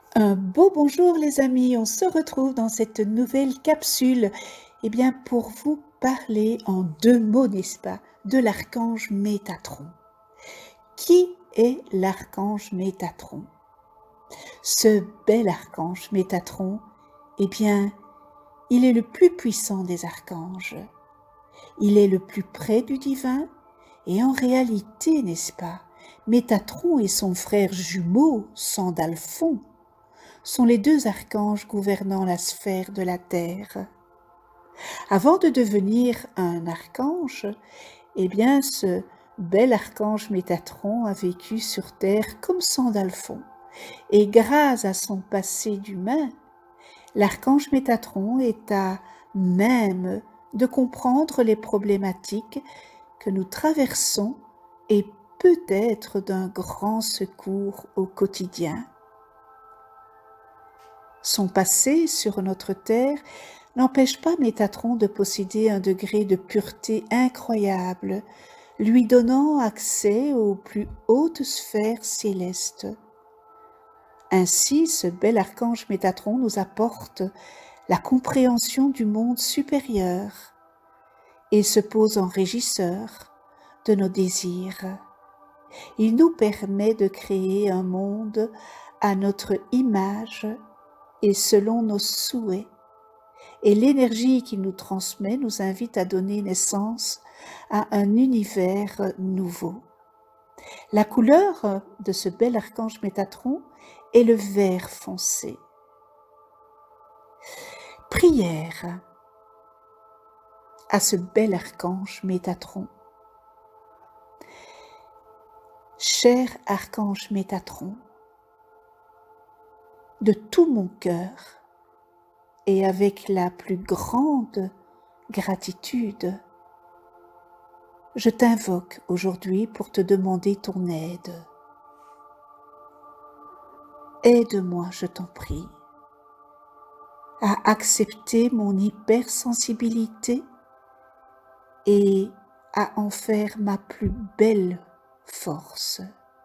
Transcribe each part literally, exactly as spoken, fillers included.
Un beau bonjour les amis, on se retrouve dans cette nouvelle capsule eh bien, pour vous parler en deux mots, n'est-ce pas, de l'archange Métatron. Qui est l'archange Métatron? Ce bel archange Métatron, eh bien, il est le plus puissant des archanges. Il est le plus près du divin et en réalité, n'est-ce pas, Métatron et son frère jumeau, Sandalphon, sont les deux archanges gouvernant la sphère de la Terre. Avant de devenir un archange, eh bien, ce bel archange Métatron a vécu sur Terre comme Sandalphon. Et grâce à son passé d'humain, l'archange Métatron est à même de comprendre les problématiques que nous traversons et peut être d'un grand secours au quotidien. Son passé sur notre Terre n'empêche pas Métatron de posséder un degré de pureté incroyable, lui donnant accès aux plus hautes sphères célestes. Ainsi, ce bel archange Métatron nous apporte la compréhension du monde supérieur et se pose en régisseur de nos désirs. Il nous permet de créer un monde à notre image et selon nos souhaits. Et l'énergie qu'il nous transmet nous invite à donner naissance à un univers nouveau. La couleur de ce bel archange Métatron est le vert foncé. Prière à ce bel archange Métatron. Cher archange Métatron, de tout mon cœur et avec la plus grande gratitude, je t'invoque aujourd'hui pour te demander ton aide. Aide-moi, je t'en prie, à accepter mon hypersensibilité et à en faire ma plus belle force.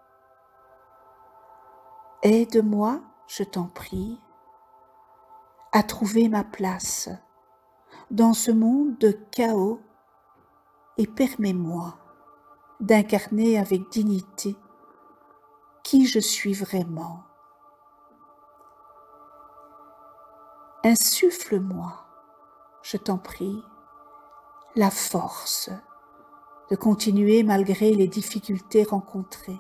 Aide-moi, je t'en prie, à trouver ma place dans ce monde de chaos et permets-moi d'incarner avec dignité qui je suis vraiment. Insuffle-moi, je t'en prie, la force de continuer malgré les difficultés rencontrées.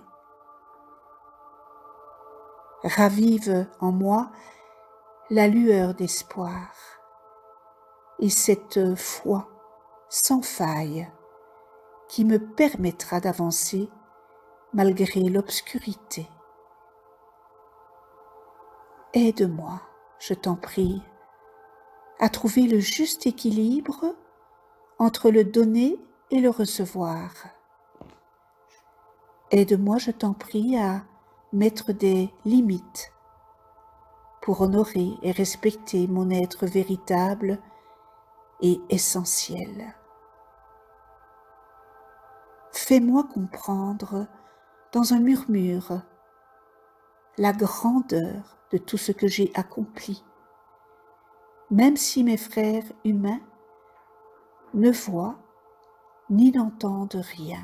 Ravive en moi la lueur d'espoir et cette foi sans faille qui me permettra d'avancer malgré l'obscurité. Aide-moi, je t'en prie, à trouver le juste équilibre entre le donner et le recevoir. Aide-moi, je t'en prie, à mettre des limites pour honorer et respecter mon être véritable et essentiel. Fais-moi comprendre dans un murmure la grandeur de tout ce que j'ai accompli, même si mes frères humains ne voient ni n'entendent rien.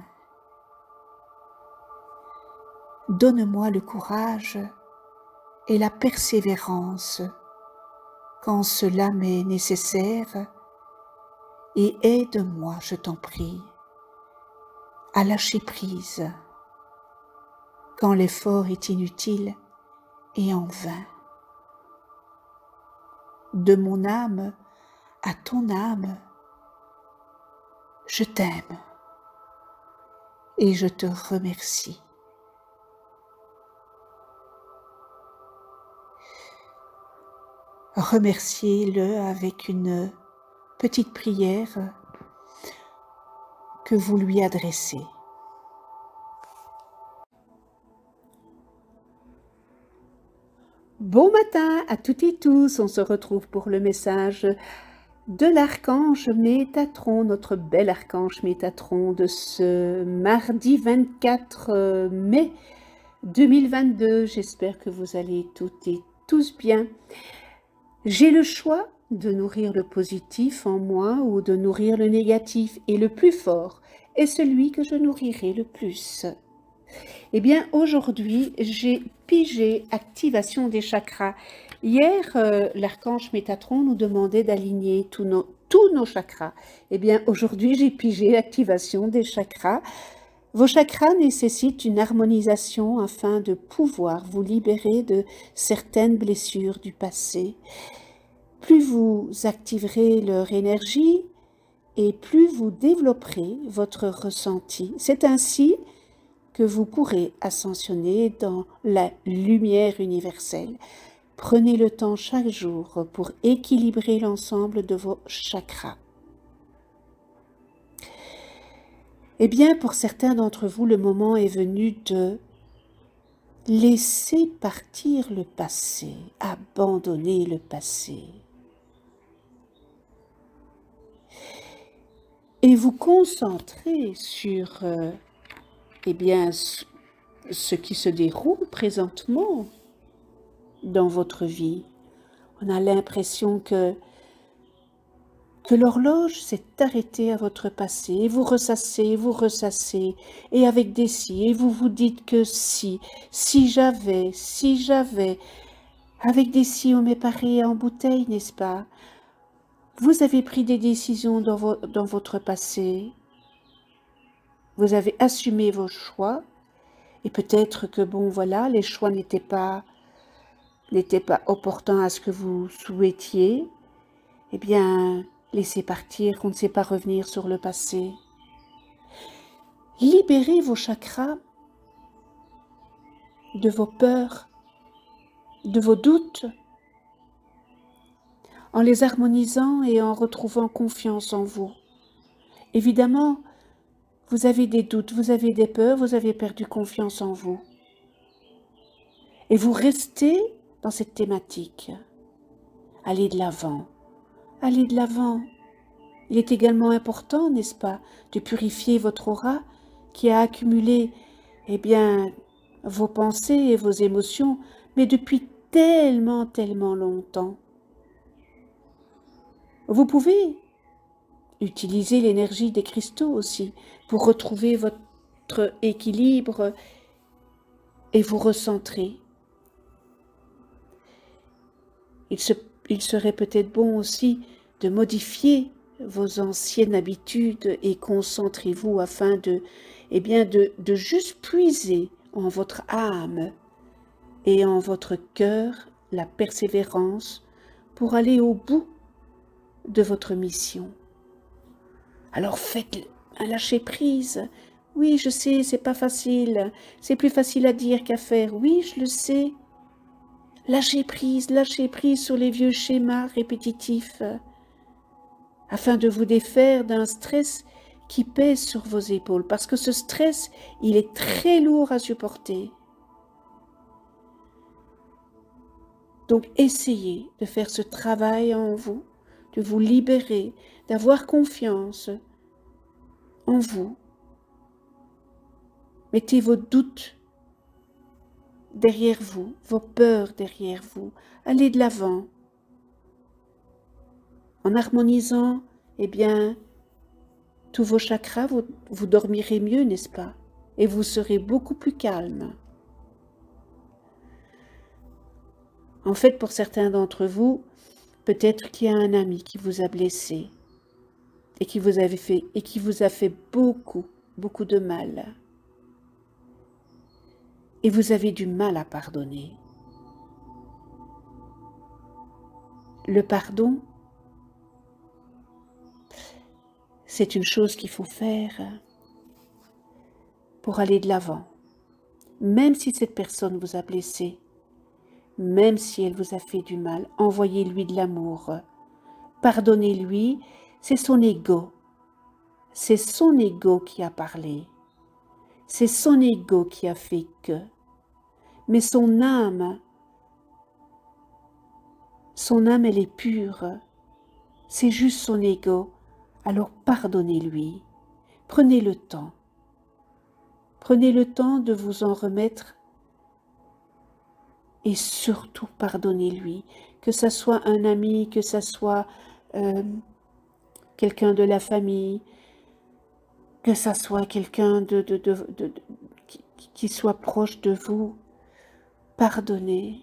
Donne-moi le courage et la persévérance quand cela m'est nécessaire et aide-moi, je t'en prie, à lâcher prise quand l'effort est inutile et en vain. De mon âme à ton âme, je t'aime et je te remercie. Remerciez-le avec une petite prière que vous lui adressez. Bon matin à toutes et tous, on se retrouve pour le message de l'archange Métatron, notre bel archange Métatron de ce mardi vingt-quatre mai deux mille vingt-deux. J'espère que vous allez toutes et tous bien. J'ai le choix de nourrir le positif en moi ou de nourrir le négatif, et le plus fort est celui que je nourrirai le plus. Eh bien, aujourd'hui, j'ai pigé activation des chakras. Hier, euh, l'archange Métatron nous demandait d'aligner tous nos, tous nos chakras. Eh bien, aujourd'hui, j'ai pigé activation des chakras. Vos chakras nécessitent une harmonisation afin de pouvoir vous libérer de certaines blessures du passé. Plus vous activerez leur énergie et plus vous développerez votre ressenti. C'est ainsi que vous pourrez ascensionner dans la lumière universelle. Prenez le temps chaque jour pour équilibrer l'ensemble de vos chakras. Eh bien, pour certains d'entre vous, le moment est venu de laisser partir le passé, abandonner le passé. Et vous concentrer sur euh, eh bien, ce qui se déroule présentement dans votre vie. On a l'impression que que l'horloge s'est arrêtée à votre passé, et vous ressassez, vous ressassez, et avec des si, et vous vous dites que si, si j'avais, si j'avais, avec des si on m'est paré en bouteille, n'est-ce pas? Vous avez pris des décisions dans, vo dans votre passé, vous avez assumé vos choix, et peut-être que, bon, voilà, les choix n'étaient pas, n'étaient pas opportuns à ce que vous souhaitiez, eh bien, laissez partir, qu'on ne sait pas revenir sur le passé. Libérez vos chakras de vos peurs, de vos doutes, en les harmonisant et en retrouvant confiance en vous. Évidemment, vous avez des doutes, vous avez des peurs, vous avez perdu confiance en vous. Et vous restez dans cette thématique. Allez de l'avant, allez de l'avant. Il est également important, n'est-ce pas, de purifier votre aura qui a accumulé, eh bien, vos pensées et vos émotions, mais depuis tellement, tellement longtemps. Vous pouvez utiliser l'énergie des cristaux aussi pour retrouver votre équilibre et vous recentrer. Il, se, il serait peut-être bon aussi de modifier vos anciennes habitudes et concentrez-vous afin de, eh bien de, de juste puiser en votre âme et en votre cœur la persévérance pour aller au bout de votre mission. Alors faites un lâcher prise. Oui, je sais, c'est pas facile. C'est plus facile à dire qu'à faire. Oui, je le sais. Lâchez prise, lâchez prise sur les vieux schémas répétitifs, afin de vous défaire d'un stress qui pèse sur vos épaules, parce que ce stress, il est très lourd à supporter. Donc, essayez de faire ce travail en vous, de vous libérer, d'avoir confiance en vous. Mettez vos doutes derrière vous, vos peurs derrière vous. Allez de l'avant. En harmonisant, eh bien, tous vos chakras, vous, vous dormirez mieux, n'est-ce pas? Et vous serez beaucoup plus calme. En fait, pour certains d'entre vous, peut-être qu'il y a un ami qui vous a blessé et qui vous, avait fait, et qui vous a fait beaucoup, beaucoup de mal. Et vous avez du mal à pardonner. Le pardon, c'est une chose qu'il faut faire pour aller de l'avant. Même si cette personne vous a blessé, même si elle vous a fait du mal, envoyez-lui de l'amour. Pardonnez-lui, c'est son ego. C'est son ego qui a parlé. C'est son ego qui a fait que. Mais son âme, son âme, elle est pure. C'est juste son ego. Alors pardonnez-lui. Prenez le temps. Prenez le temps de vous en remettre et surtout pardonnez-lui, que ça soit un ami, que ça soit euh, quelqu'un de la famille, que ça soit quelqu'un de, de, de, de, de qui, qui soit proche de vous. Pardonnez.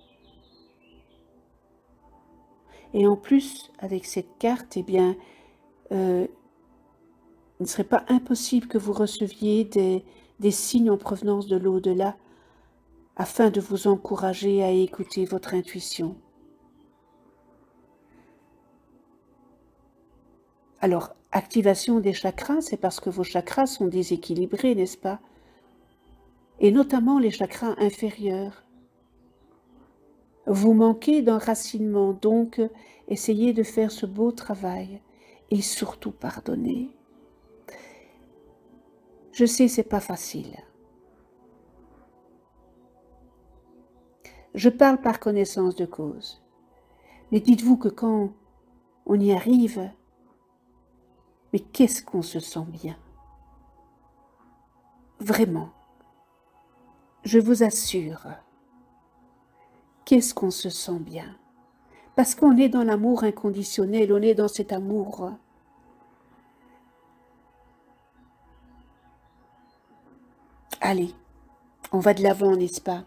Et en plus, avec cette carte, eh bien, euh, il ne serait pas impossible que vous receviez des, des signes en provenance de l'au-delà afin de vous encourager à écouter votre intuition. Alors, activation des chakras, c'est parce que vos chakras sont déséquilibrés, n'est-ce pas? Et notamment les chakras inférieurs. Vous manquez d'enracinement, donc essayez de faire ce beau travail et surtout pardonnez. Je sais, c'est pas facile. Je parle par connaissance de cause. Mais dites-vous que quand on y arrive, mais qu'est-ce qu'on se sent bien? Vraiment, je vous assure, qu'est-ce qu'on se sent bien? Parce qu'on est dans l'amour inconditionnel, on est dans cet amour. Allez, on va de l'avant, n'est-ce pas?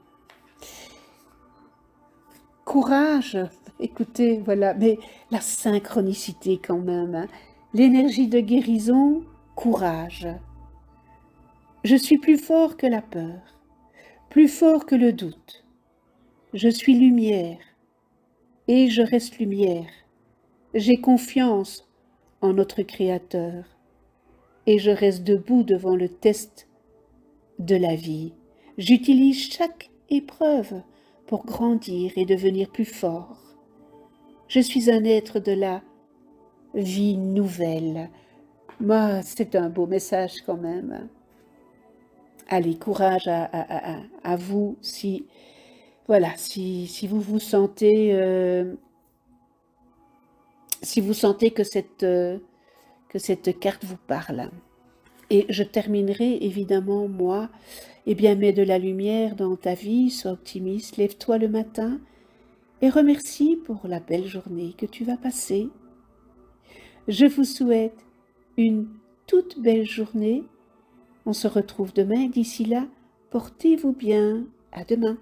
Courage, écoutez, voilà, mais la synchronicité quand même, hein. L'énergie de guérison, courage. Je suis plus fort que la peur, plus fort que le doute. Je suis lumière et je reste lumière. J'ai confiance en notre Créateur et je reste debout devant le test de la vie. J'utilise chaque épreuve pour grandir et devenir plus fort. Je suis un être de la vie nouvelle. Moi, c'est un beau message quand même. Allez, courage à, à, à, à vous si, voilà, si, si vous vous sentez, euh, si vous sentez que cette, euh, que cette carte vous parle. Et je terminerai évidemment, moi, eh bien, mets de la lumière dans ta vie, sois optimiste, lève-toi le matin et remercie pour la belle journée que tu vas passer. Je vous souhaite une toute belle journée. On se retrouve demain. D'ici là, portez-vous bien. À demain.